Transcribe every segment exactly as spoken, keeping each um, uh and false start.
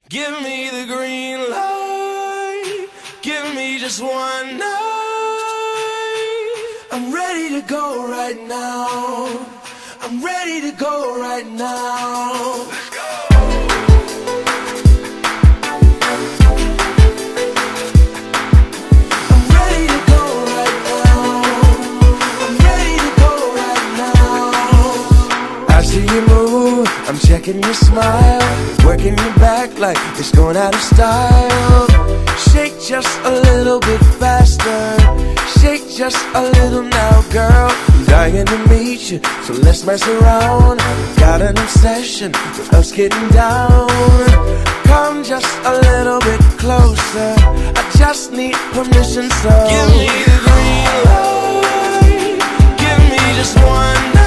Give me the green light, give me just one night. I'm ready to go right now, I'm ready to go right now. Let's go! I'm ready to go right now, I'm ready to go right now. I see you move, I'm checking your smile, working your back like it's going out of style. Shake just a little bit faster, shake just a little now, girl. I'm dying to meet you, so let's mess around. Got an obsession with us getting down. Come just a little bit closer, I just need permission, so give me the green light, give me just one night.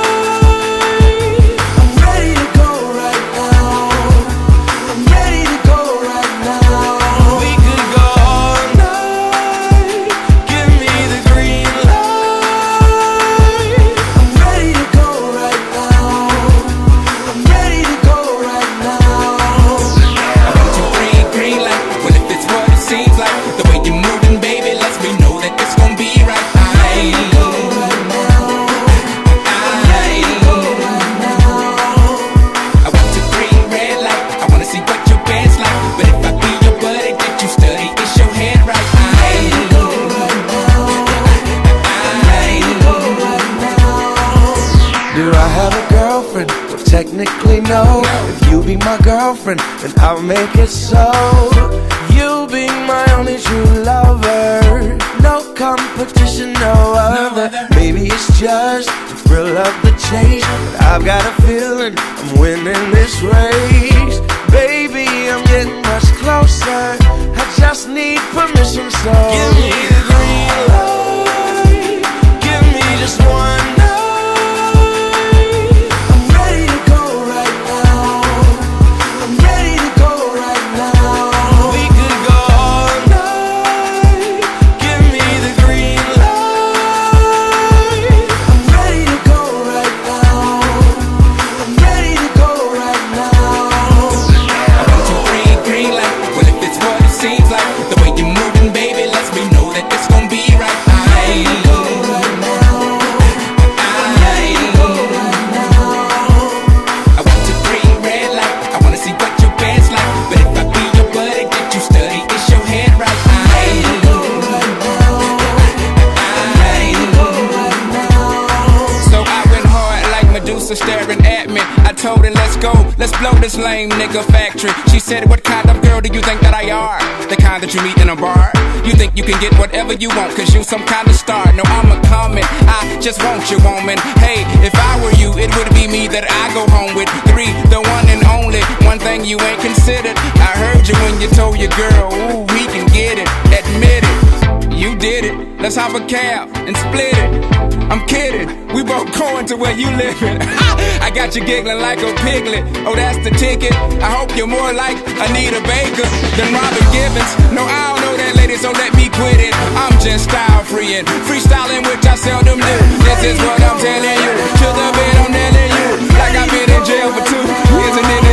Do I have a girlfriend? Well, technically no. If you be my girlfriend, then I'll make it so. You be my only true lover, no competition, no other. Maybe it's just the thrill of the chase, but I've got a feeling I'm winning this race. Baby, I'm getting much closer, I just need permission, so give me the green light, give me just one night. Staring at me, I told her let's go, let's blow this lame nigga factory. She said, what kind of girl do you think that I are? The kind that you meet in a bar? You think you can get whatever you want, cause you some kind of star. No, I'm a comet, I just want you, woman. Hey, if I were you, it would be me that I go home with. Three, the one and only, one thing you ain't considered. I heard you when you told your girl, ooh, we can get it, admit it. You did it, let's hop a cab and split it. I'm kidding, we both going to where you living. I got you giggling like a piglet, oh that's the ticket. I hope you're more like Anita Baker than Robin Givens. No, I don't know that lady, so let me quit it. I'm just style freeing, freestyling which I seldom do. This is what I'm telling you, to the bed I'm telling you, like I've been in jail for two years and then